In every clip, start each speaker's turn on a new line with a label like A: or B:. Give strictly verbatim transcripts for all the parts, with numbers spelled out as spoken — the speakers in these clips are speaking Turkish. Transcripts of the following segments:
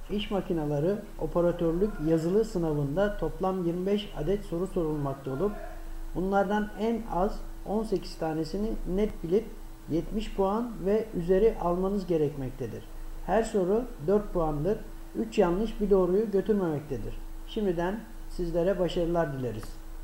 A: İş makineleri operatörlük yazılı sınavında toplam yirmi beş adet soru sorulmakta olup bunlardan en az on sekiz tanesini net bilip yetmiş puan ve üzeri almanız gerekmektedir. Her soru dört puandır. üç yanlış bir doğruyu götürmemektedir. Şimdiden sizlere başarılar dileriz.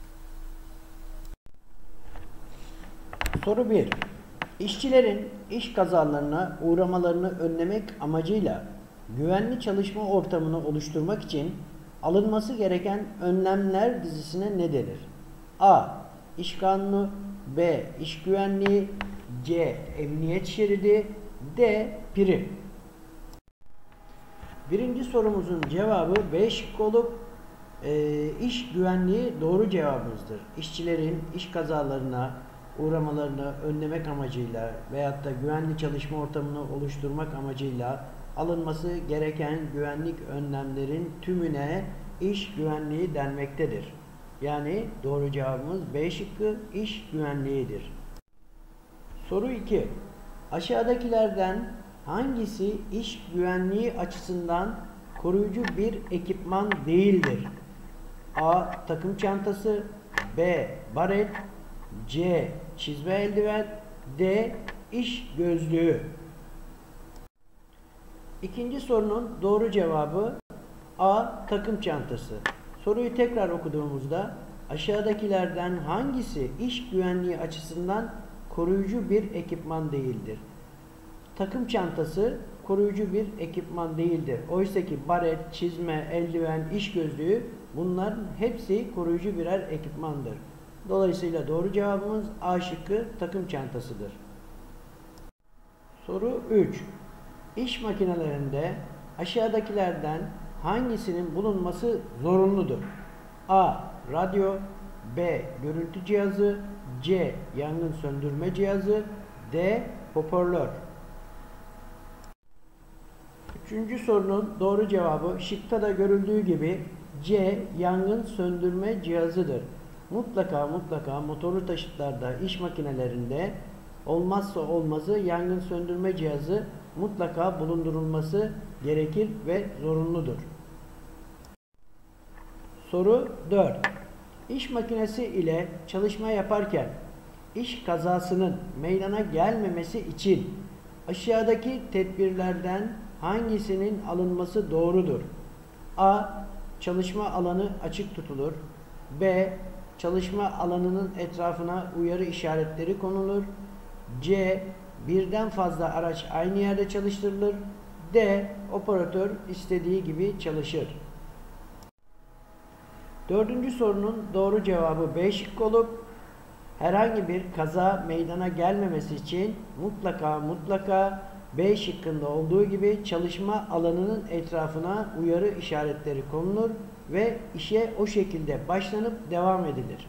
A: Soru bir. İşçilerin iş kazalarına uğramalarını önlemek amacıyla güvenli çalışma ortamını oluşturmak için alınması gereken önlemler dizisine ne denir? A. İş kanunu, B. İş güvenliği, C. Emniyet şeridi, D. Prim. Birinci sorumuzun cevabı B şıkkı olup e, iş güvenliği doğru cevabımızdır. İşçilerin iş kazalarına uğramalarını önlemek amacıyla veyahut da güvenli çalışma ortamını oluşturmak amacıyla alınması gereken güvenlik önlemlerin tümüne iş güvenliği denmektedir. Yani doğru cevabımız B şıkkı iş güvenliğidir. Soru iki. Aşağıdakilerden hangisi iş güvenliği açısından koruyucu bir ekipman değildir? A. Takım çantası, B. Baret, C. Çizme eldiven, D. İş gözlüğü. İkinci sorunun doğru cevabı A. Takım çantası. Soruyu tekrar okuduğumuzda aşağıdakilerden hangisi iş güvenliği açısından koruyucu bir ekipman değildir? Takım çantası koruyucu bir ekipman değildir. Oysa ki baret, çizme, eldiven, iş gözlüğü bunların hepsi koruyucu birer ekipmandır. Dolayısıyla doğru cevabımız A şıkkı takım çantasıdır. Soru üç. İş makinelerinde aşağıdakilerden hangisinin bulunması zorunludur? A. Radyo, B. Görüntü cihazı, C. Yangın söndürme cihazı, D. Hoparlör. Üçüncü sorunun doğru cevabı şıkta da görüldüğü gibi C. Yangın söndürme cihazıdır. Mutlaka mutlaka motorlu taşıtlarda, iş makinelerinde olmazsa olmazı yangın söndürme cihazı mutlaka bulundurulması gerekir ve zorunludur. Soru dört. İş makinesi ile çalışma yaparken iş kazasının meydana gelmemesi için aşağıdaki tedbirlerden hangisinin alınması doğrudur? A. Çalışma alanı açık tutulur. B. Çalışma alanının etrafına uyarı işaretleri konulur. C. Birden fazla araç aynı yerde çalıştırılır. D. Operatör istediği gibi çalışır. Dördüncü sorunun doğru cevabı B şıkkı olup herhangi bir kaza meydana gelmemesi için mutlaka mutlaka B şıkkında olduğu gibi çalışma alanının etrafına uyarı işaretleri konulur ve işe o şekilde başlanıp devam edilir.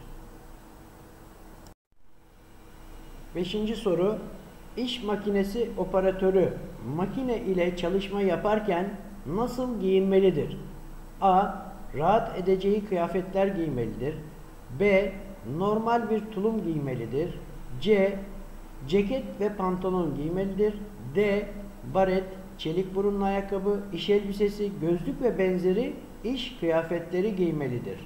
A: Beşinci soru. İş makinesi operatörü makine ile çalışma yaparken nasıl giyinmelidir? A. Rahat edeceği kıyafetler giymelidir. B. Normal bir tulum giymelidir. C. Ceket ve pantolon giymelidir. D. Baret, çelik burunlu ayakkabı, iş elbisesi, gözlük ve benzeri iş kıyafetleri giymelidir.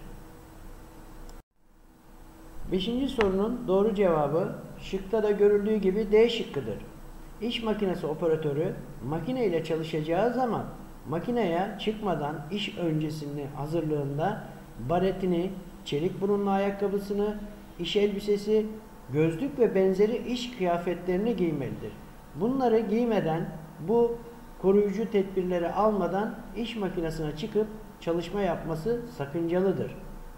A: Beşinci sorunun doğru cevabı şıkta da görüldüğü gibi D şıkkıdır. İş makinesi operatörü makine ile çalışacağı zaman makineye çıkmadan iş öncesinde hazırlığında baretini, çelik burunlu ayakkabısını, iş elbisesi, gözlük ve benzeri iş kıyafetlerini giymelidir. Bunları giymeden, bu koruyucu tedbirleri almadan iş makinesine çıkıp çalışma yapması sakıncalıdır.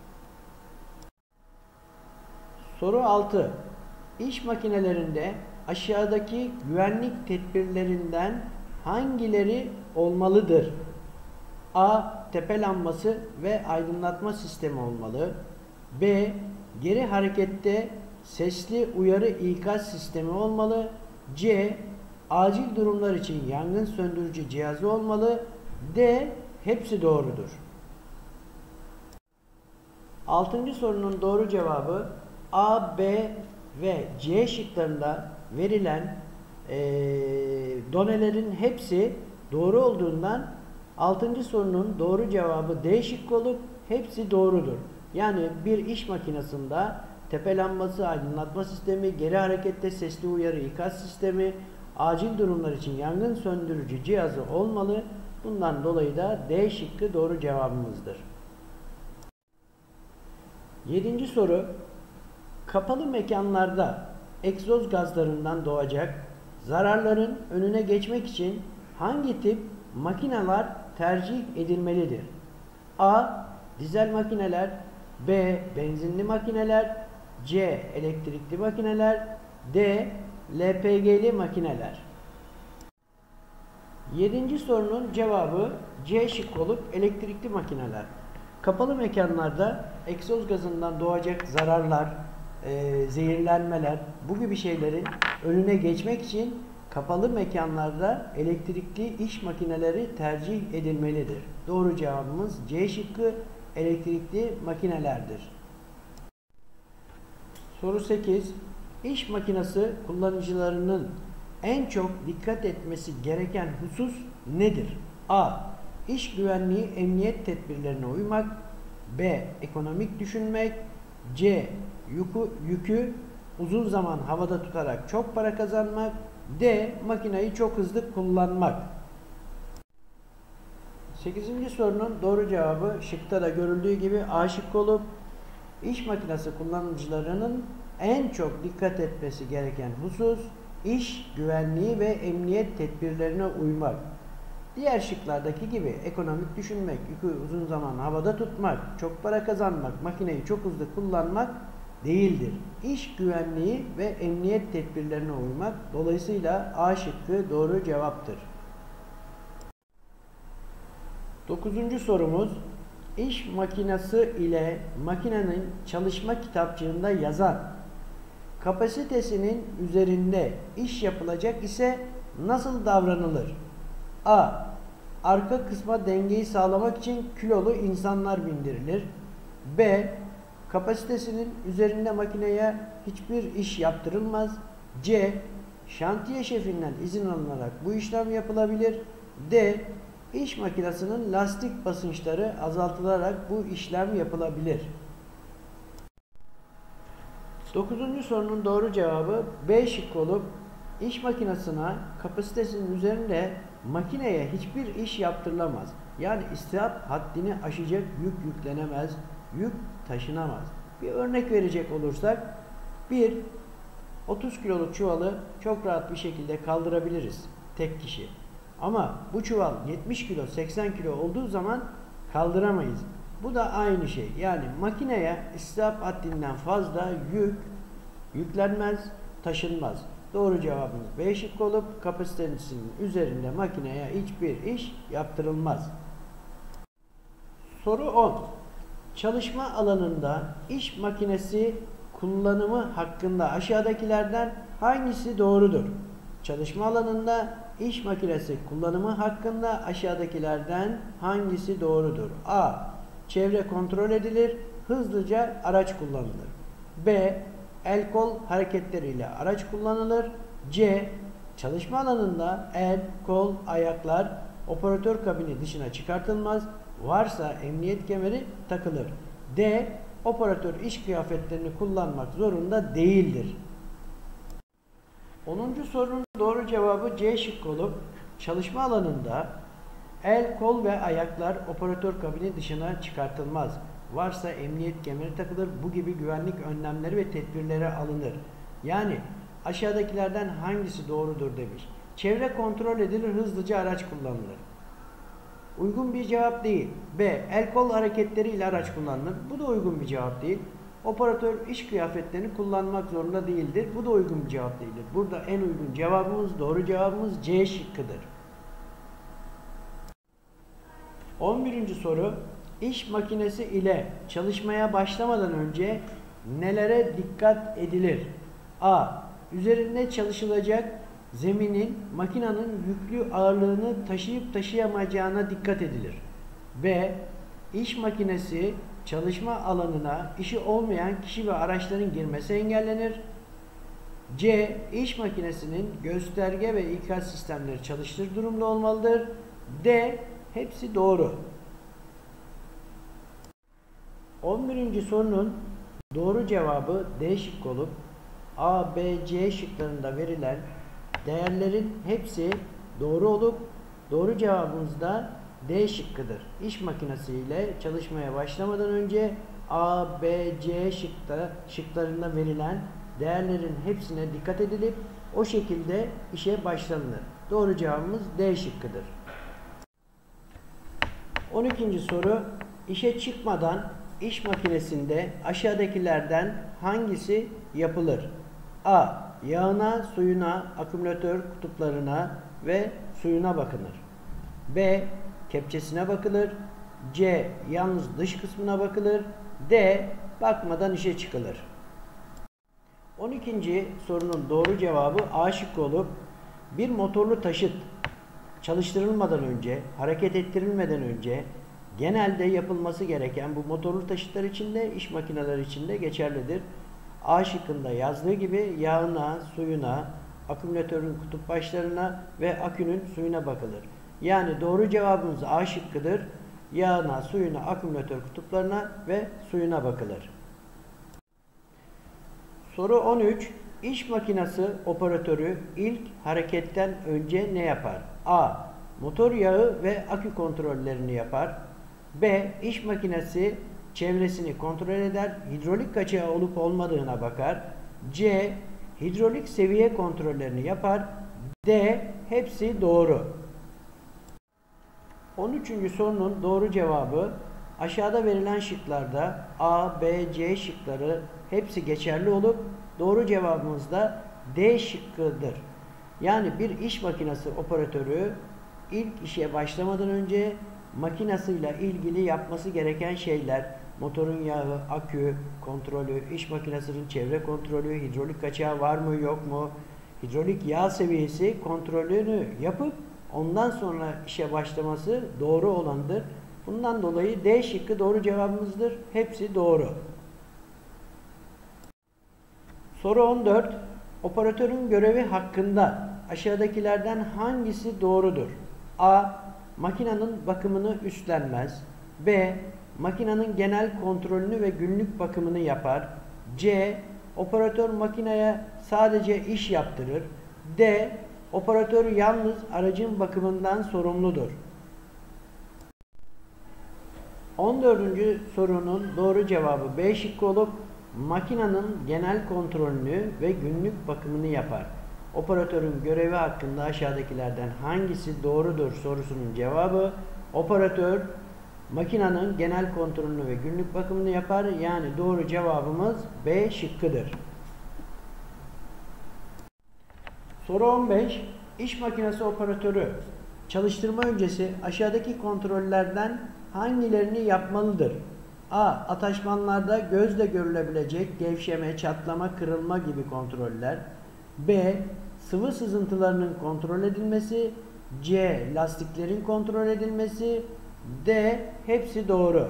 A: Soru altı. İş makinelerinde aşağıdaki güvenlik tedbirlerinden hangileri olmalıdır? A. Tepe lambası ve aydınlatma sistemi olmalı. B. Geri harekette sesli uyarı ikaz sistemi olmalı. C. Acil durumlar için yangın söndürücü cihazı olmalı. D. Hepsi doğrudur. Altıncı sorunun doğru cevabı A, B ve C şıklarında verilen e, donelerin hepsi doğru olduğundan Altıncı sorunun doğru cevabı D şıkkı olup hepsi doğrudur. Yani bir iş makinesinde tepe lambası, aydınlatma sistemi, geri harekette sesli uyarı ikaz sistemi, acil durumlar için yangın söndürücü cihazı olmalı. Bundan dolayı da D şıkkı doğru cevabımızdır. Yedinci soru. Kapalı mekanlarda egzoz gazlarından doğacak zararların önüne geçmek için hangi tip makineler tercih edilmelidir? A. Dizel makineler, B. Benzinli makineler, C. Elektrikli makineler, D. L P G'li makineler. Yedinci sorunun cevabı C şıkkı olup elektrikli makineler. Kapalı mekanlarda egzoz gazından doğacak zararlar, e, zehirlenmeler, bu gibi şeylerin önüne geçmek için kapalı mekanlarda elektrikli iş makineleri tercih edilmelidir. Doğru cevabımız C şıkkı, elektrikli makinelerdir. Soru sekiz. İş makinesi kullanıcılarının en çok dikkat etmesi gereken husus nedir? A. İş güvenliği, emniyet tedbirlerine uymak. B. Ekonomik düşünmek. C. Yükü, yükü uzun zaman havada tutarak çok para kazanmak. D. Makineyi çok hızlı kullanmak. sekizinci sorunun doğru cevabı şıkta da görüldüğü gibi A şıkkı olup iş makinesi kullanıcılarının en çok dikkat etmesi gereken husus iş güvenliği ve emniyet tedbirlerine uymak. Diğer şıklardaki gibi ekonomik düşünmek, yükü uzun zaman havada tutmak, çok para kazanmak, makineyi çok hızlı kullanmak değildir. İş güvenliği ve emniyet tedbirlerine uymak. Dolayısıyla A şıkkı doğru cevaptır. Dokuzuncu sorumuz. İş makinesi ile makinenin çalışma kitapçığında yazan kapasitesinin üzerinde iş yapılacak ise nasıl davranılır? A. Arka kısma dengeyi sağlamak için kilolu insanlar bindirilir. B. Kapasitesinin üzerinde makineye hiçbir iş yaptırılmaz. C. Şantiye şefinden izin alınarak bu işlem yapılabilir. D. İş makinesinin lastik basınçları azaltılarak bu işlem yapılabilir. Dokuzuncu sorunun doğru cevabı B şıkkı olup iş makinesine kapasitesinin üzerinde makineye hiçbir iş yaptırılamaz. Yani istihap haddini aşacak yük yüklenemez, yük taşınamaz. Bir örnek verecek olursak bir otuz kiloluk çuvalı çok rahat bir şekilde kaldırabiliriz tek kişi. Ama bu çuval yetmiş kilo, seksen kilo olduğu zaman kaldıramayız. Bu da aynı şey. Yani makineye istihap haddinden fazla yük yüklenmez, taşınmaz. Doğru cevabımız B şıkkı olup kapasitesinin üzerinde makineye hiçbir iş yaptırılmaz. Soru on. Çalışma alanında iş makinesi kullanımı hakkında aşağıdakilerden hangisi doğrudur? Çalışma alanında iş makinesi kullanımı hakkında aşağıdakilerden hangisi doğrudur? A. Çevre kontrol edilir, hızlıca araç kullanılır. B. El kol hareketleriyle araç kullanılır. C. Çalışma alanında el, kol, ayaklar operatör kabini dışına çıkartılmaz. Varsa emniyet kemeri takılır. D. Operatör iş kıyafetlerini kullanmak zorunda değildir. onuncu sorunun doğru cevabı C şıkkı olup çalışma alanında el, kol ve ayaklar operatör kabini dışına çıkartılmaz. Varsa emniyet kemeri takılır. Bu gibi güvenlik önlemleri ve tedbirleri alınır. Yani aşağıdakilerden hangisi doğrudur demiş. Çevre kontrol edilir, hızlıca araç kullanılır. Uygun bir cevap değil. B. El kol hareketleriyle araç kullanılır. Bu da uygun bir cevap değil. Operatör iş kıyafetlerini kullanmak zorunda değildir. Bu da uygun bir cevap değildir. Burada en uygun cevabımız, doğru cevabımız C şıkkıdır. on birinci soru. İş makinesi ile çalışmaya başlamadan önce nelere dikkat edilir? A. Üzerinde çalışılacak zeminin makinenin yüklü ağırlığını taşıyıp taşıyamayacağına dikkat edilir. B. İş makinesi çalışma alanına işi olmayan kişi ve araçların girmesi engellenir. C. İş makinesinin gösterge ve ikaz sistemleri çalıştır durumda olmalıdır. D. hepsi doğru. on birinci sorunun doğru cevabı D şıkkı olup A, B, C şıklarında verilen değerlerin hepsi doğru olup doğru cevabımız da D şıkkıdır. İş makinesi ile çalışmaya başlamadan önce A, B, C şıkta, şıklarında verilen değerlerin hepsine dikkat edilip o şekilde işe başlanılır. Doğru cevabımız D şıkkıdır. on ikinci soru. İşe çıkmadan iş makinesinde aşağıdakilerden hangisi yapılır? A. Yağına, suyuna, akümülatör kutuplarına ve suyuna bakılır. B. Kepçesine bakılır. C. Yalnız dış kısmına bakılır. D. Bakmadan işe çıkılır. on ikinci sorunun doğru cevabı A şıkkı olup bir motorlu taşıt çalıştırılmadan önce, hareket ettirilmeden önce genelde yapılması gereken bu motorlu taşıtlar için de iş makineleri için de geçerlidir. A şıkkında yazdığı gibi yağına, suyuna, akümülatörün kutup başlarına ve akünün suyuna bakılır. Yani doğru cevabımız A şıkkıdır. Yağına, suyuna, akümülatör kutuplarına ve suyuna bakılır. Soru on üç. İş makinesi operatörü ilk hareketten önce ne yapar? A. Motor yağı ve akü kontrollerini yapar. B. İş makinesi çevresini kontrol eder, hidrolik kaçağı olup olmadığına bakar. C. Hidrolik seviye kontrollerini yapar. D. Hepsi doğru. on üçüncü sorunun doğru cevabı aşağıda verilen şıklarda A, B, C şıkları hepsi geçerli olup doğru cevabımız da D şıkkıdır. Yani bir iş makinesi operatörü ilk işe başlamadan önce makinasıyla ilgili yapması gereken şeyler, motorun yağı, akü kontrolü, iş makinesinin çevre kontrolü, hidrolik kaçağı var mı yok mu, hidrolik yağ seviyesi kontrolünü yapıp ondan sonra işe başlaması doğru olandır. Bundan dolayı D şıkkı doğru cevabımızdır. Hepsi doğru. Soru on dört. Operatörün görevi hakkında aşağıdakilerden hangisi doğrudur? A. Makinenin bakımını üstlenmez. B. Makinenin genel kontrolünü ve günlük bakımını yapar. C. Operatör makineye sadece iş yaptırır. D. Operatör yalnız aracın bakımından sorumludur. on dördüncü sorunun doğru cevabı B şıkkı olup makinenin genel kontrolünü ve günlük bakımını yapar. Operatörün görevi hakkında aşağıdakilerden hangisi doğrudur sorusunun cevabı operatör makinenin genel kontrolünü ve günlük bakımını yapar. Yani doğru cevabımız B şıkkıdır. Soru on beş. İş makinesi operatörü çalıştırma öncesi aşağıdaki kontrollerden hangilerini yapmalıdır? A. Ataşmanlarda gözle görülebilecek gevşeme, çatlama, kırılma gibi kontroller. B. Sıvı sızıntılarının kontrol edilmesi. C. Lastiklerin kontrol edilmesi. D. Hepsi doğru.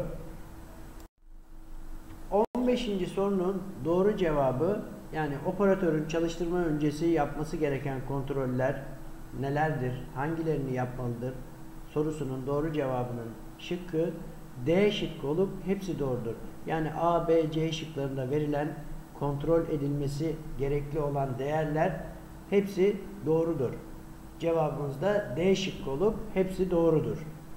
A: on beşinci sorunun doğru cevabı yani operatörün çalıştırma öncesi yapması gereken kontroller nelerdir? Hangilerini yapmalıdır? Sorusunun doğru cevabının şıkkı D şıkkı olup hepsi doğrudur. Yani A, B, C şıklarında verilen kontrol edilmesi gerekli olan değerler hepsi doğrudur. Cevabımız da D şıkkı olup hepsi doğrudur.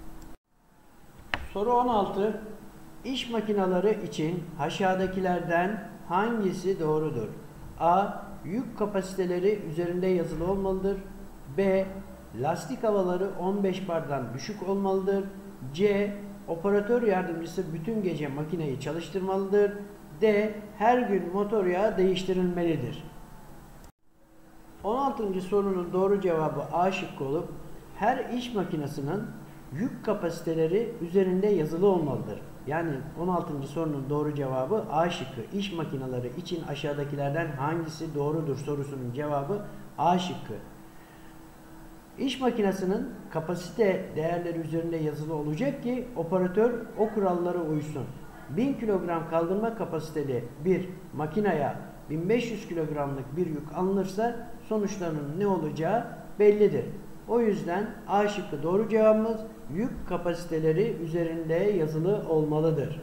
A: Soru on altı. İş makineleri için aşağıdakilerden hangisi doğrudur? A. Yük kapasiteleri üzerinde yazılı olmalıdır. B. Lastik havaları on beş bardan düşük olmalıdır. C. Operatör yardımcısı bütün gece makineyi çalıştırmalıdır. D. Her gün motor yağı değiştirilmelidir. on altıncı sorunun doğru cevabı A şıkkı olup her iş makinesinin yük kapasiteleri üzerinde yazılı olmalıdır. Yani on altıncı sorunun doğru cevabı A şıkkı. İş makineleri için aşağıdakilerden hangisi doğrudur sorusunun cevabı A şıkkı. İş makinesinin kapasite değerleri üzerinde yazılı olacak ki operatör o kurallara uysun. bin kilogram kaldırma kapasiteli bir makineye bin beş yüz kilogramlık bir yük alınırsa sonuçlarının ne olacağı bellidir. O yüzden A şıkkı doğru cevabımız, yük kapasiteleri üzerinde yazılı olmalıdır.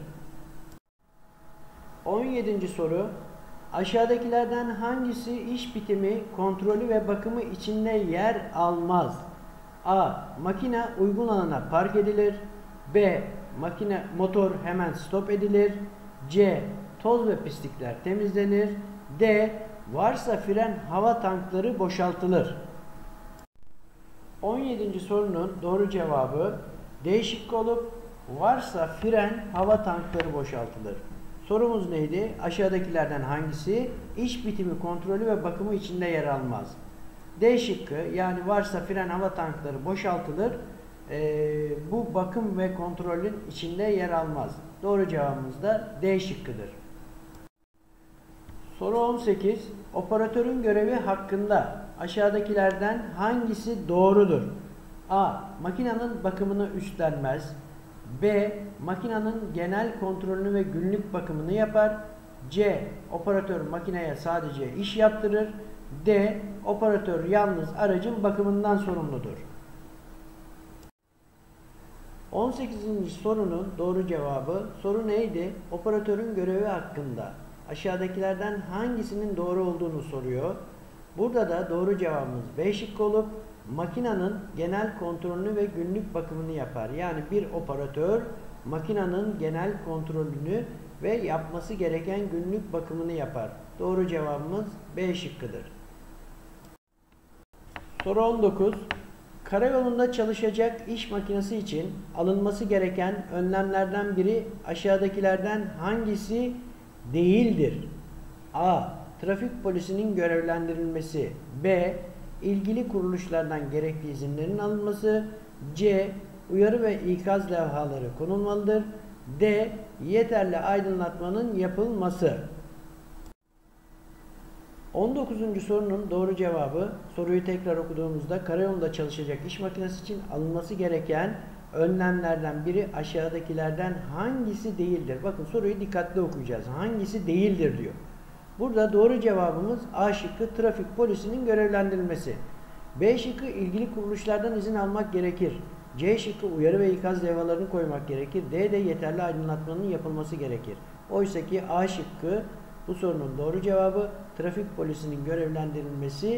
A: on yedinci soru. Aşağıdakilerden hangisi iş bitimi, kontrolü ve bakımı içinde yer almaz? A. Makine uygun alana park edilir. B. Makine motor hemen stop edilir. C. Toz ve pislikler temizlenir. D. Varsa fren hava tankları boşaltılır. on yedinci sorunun doğru cevabı D şıkkı olup varsa fren hava tankları boşaltılır. Sorumuz neydi? Aşağıdakilerden hangisi iş bitimi, kontrolü ve bakımı içinde yer almaz? D şıkkı, yani varsa fren hava tankları boşaltılır. Ee, bu bakım ve kontrolün içinde yer almaz. Doğru cevabımız da D şıkkıdır. Soru on sekiz. Operatörün görevi hakkında aşağıdakilerden hangisi doğrudur? A. Makinenin bakımını üstlenmez. B. Makinenin genel kontrolünü ve günlük bakımını yapar. C. Operatör makineye sadece iş yaptırır. D. Operatör yalnız aracın bakımından sorumludur. on sekizinci sorunun doğru cevabı, soru neydi? Operatörün görevi hakkında aşağıdakilerden hangisinin doğru olduğunu soruyor. Burada da doğru cevabımız B şıkkı olup makinenin genel kontrolünü ve günlük bakımını yapar. Yani bir operatör makinenin genel kontrolünü ve yapması gereken günlük bakımını yapar. Doğru cevabımız B şıkkıdır. Soru on dokuz. Karayolunda çalışacak iş makinesi için alınması gereken önlemlerden biri aşağıdakilerden hangisi değildir? A. Trafik polisinin görevlendirilmesi. B. İlgili kuruluşlardan gerekli izinlerin alınması. C. Uyarı ve ikaz levhaları konulmalıdır. D. Yeterli aydınlatmanın yapılması. on dokuzuncu sorunun doğru cevabı, soruyu tekrar okuduğumuzda karayolunda çalışacak iş makinesi için alınması gereken önlemlerden biri aşağıdakilerden hangisi değildir? Bakın soruyu dikkatli okuyacağız. Hangisi değildir diyor. Burada doğru cevabımız A şıkkı, trafik polisinin görevlendirilmesi. B şıkkı, ilgili kuruluşlardan izin almak gerekir. C şıkkı, uyarı ve ikaz levhalarını koymak gerekir. D de yeterli aydınlatmanın yapılması gerekir. Oysa ki A şıkkı bu sorunun doğru cevabı, trafik polisinin görevlendirilmesidir.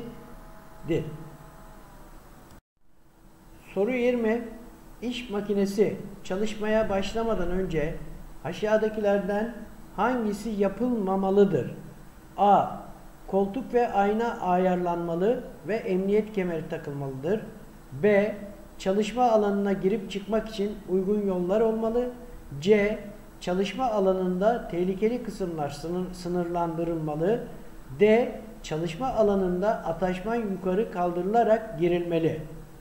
A: Soru yirmi. İş makinesi çalışmaya başlamadan önce aşağıdakilerden hangisi yapılmamalıdır? A. Koltuk ve ayna ayarlanmalı ve emniyet kemeri takılmalıdır. B. Çalışma alanına girip çıkmak için uygun yollar olmalı. C. Çalışma alanında tehlikeli kısımlar sınır, sınırlandırılmalı. D. Çalışma alanında ataşman yukarı kaldırılarak girilmeli.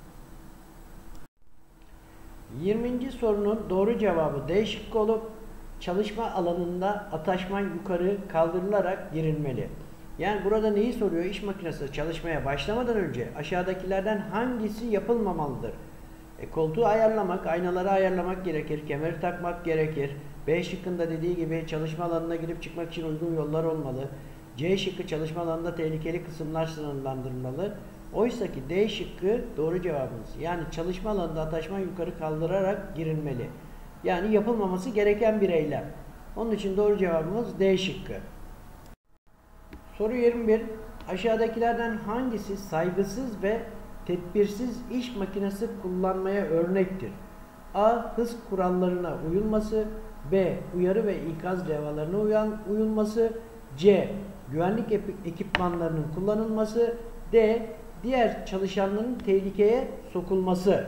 A: yirminci sorunun doğru cevabı D şıkkı olup çalışma alanında ataşman yukarı kaldırılarak girilmeli. Yani burada neyi soruyor? İş makinesi çalışmaya başlamadan önce aşağıdakilerden hangisi yapılmamalıdır? E, koltuğu ayarlamak, aynaları ayarlamak gerekir, kemeri takmak gerekir. B şıkkında dediği gibi çalışma alanına girip çıkmak için uygun yollar olmalı. C şıkkı, çalışma alanında tehlikeli kısımlar sınırlandırılmalı. Oysa ki D şıkkı doğru cevabımız. Yani çalışma alanında ataşman yukarı kaldırarak girilmeli. Yani yapılmaması gereken bir eylem. Onun için doğru cevabımız D şıkkı. Soru yirmi bir. Aşağıdakilerden hangisi saygısız ve tedbirsiz iş makinesi kullanmaya örnektir? A. Hız kurallarına uyulması. B. Uyarı ve ikaz levhalarına uyan, uyulması. C. Güvenlik ekipmanlarının kullanılması. D. Diğer çalışanların tehlikeye sokulması.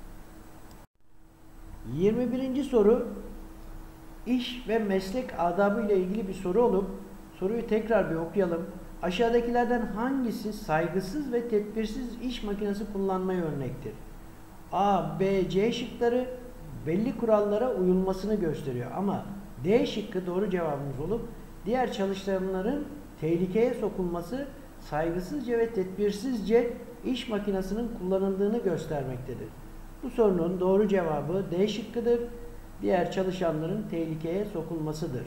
A: yirmi birinci soru iş ve meslek adabı ile ilgili bir soru olup soruyu tekrar bir okuyalım. Aşağıdakilerden hangisi saygısız ve tedbirsiz iş makinesi kullanmaya örnektir? A, B, C şıkları belli kurallara uyulmasını gösteriyor ama D şıkkı doğru cevabımız olup diğer çalışanların tehlikeye sokulması saygısızca ve tedbirsizce iş makinesinin kullanıldığını göstermektedir. Bu sorunun doğru cevabı D şıkkıdır. Diğer çalışanların tehlikeye sokulmasıdır.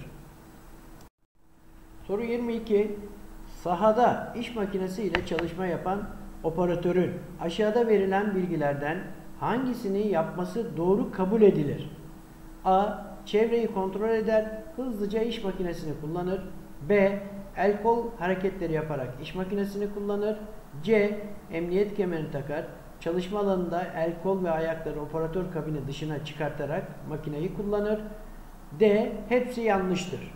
A: Soru yirmi iki. Sahada iş makinesi ile çalışma yapan operatörün aşağıda verilen bilgilerden hangisini yapması doğru kabul edilir? A. Çevreyi kontrol eder, hızlıca iş makinesini kullanır. B. El kol hareketleri yaparak iş makinesini kullanır. C. Emniyet kemerini takar. Çalışma alanında el kol ve ayakları operatör kabini dışına çıkartarak makineyi kullanır. D. Hepsi yanlıştır.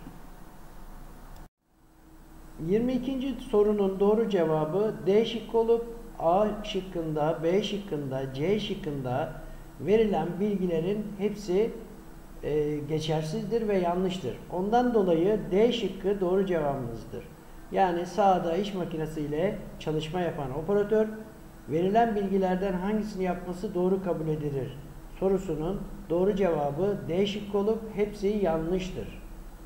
A: yirmi ikinci sorunun doğru cevabı D şıkkı olup A şıkkında, B şıkkında, C şıkkında verilen bilgilerin hepsi e, geçersizdir ve yanlıştır. Ondan dolayı D şıkkı doğru cevabımızdır. Yani sahada iş makinesi ile çalışma yapan operatör verilen bilgilerden hangisini yapması doğru kabul edilir sorusunun doğru cevabı D şıkkı olup hepsi yanlıştır.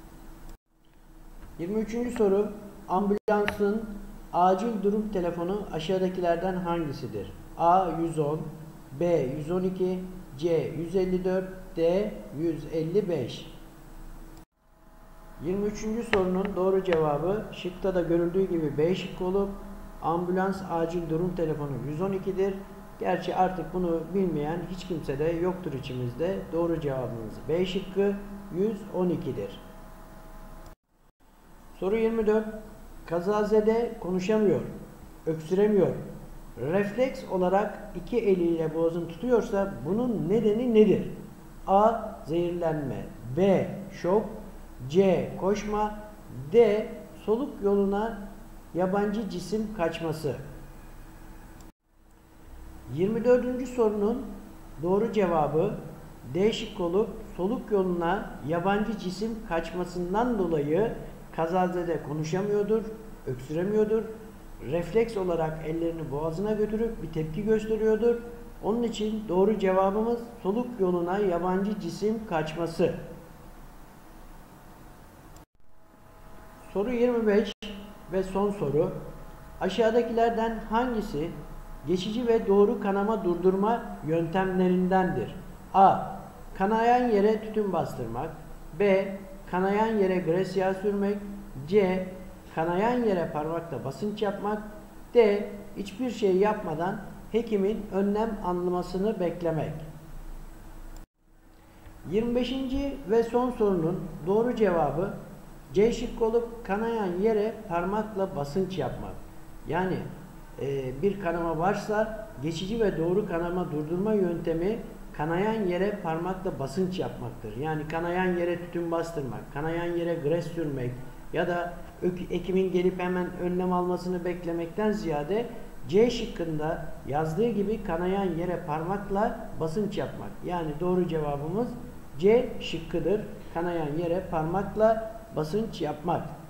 A: yirmi üçüncü soru. Ambulansın acil durum telefonu aşağıdakilerden hangisidir? A. yüz on, B. yüz on iki, C. yüz elli dört, D. yüz elli beş. yirmi üçüncü sorunun doğru cevabı şıkta da görüldüğü gibi B şıkkı olup ambulans acil durum telefonu yüz on iki'dir. Gerçi artık bunu bilmeyen hiç kimse de yoktur içimizde. Doğru cevabımız B şıkkı yüz on iki'dir. Soru yirmi dört. Kazazede konuşamıyor, öksüremiyor. Refleks olarak iki eliyle boğazını tutuyorsa bunun nedeni nedir? A. Zehirlenme, B. Şok, C. Koşma, D. Soluk yoluna yabancı cisim kaçması. yirmi dördüncü sorunun doğru cevabı D şıkkı olup soluk yoluna yabancı cisim kaçmasından dolayı kazazede konuşamıyordur, öksüremiyordur. Refleks olarak ellerini boğazına götürüp bir tepki gösteriyordur. Onun için doğru cevabımız soluk yoluna yabancı cisim kaçması. Soru yirmi beş ve son soru. Aşağıdakilerden hangisi geçici ve doğru kanama durdurma yöntemlerindendir? A. Kanayan yere tütün bastırmak. B. Kanayan yere gres yağı sürmek. C. Kanayan yere parmakla basınç yapmak. D. Hiçbir şey yapmadan hekimin önlem almasını beklemek. yirmi beşinci ve son sorunun doğru cevabı C şıkkı olup kanayan yere parmakla basınç yapmak. Yani e, bir kanama varsa geçici ve doğru kanama durdurma yöntemi kanayan yere parmakla basınç yapmaktır. Yani kanayan yere tütün bastırmak, kanayan yere gres sürmek ya da hekimin gelip hemen önlem almasını beklemekten ziyade C şıkkında yazdığı gibi kanayan yere parmakla basınç yapmak. Yani doğru cevabımız C şıkkıdır. Kanayan yere parmakla basınç yapmak.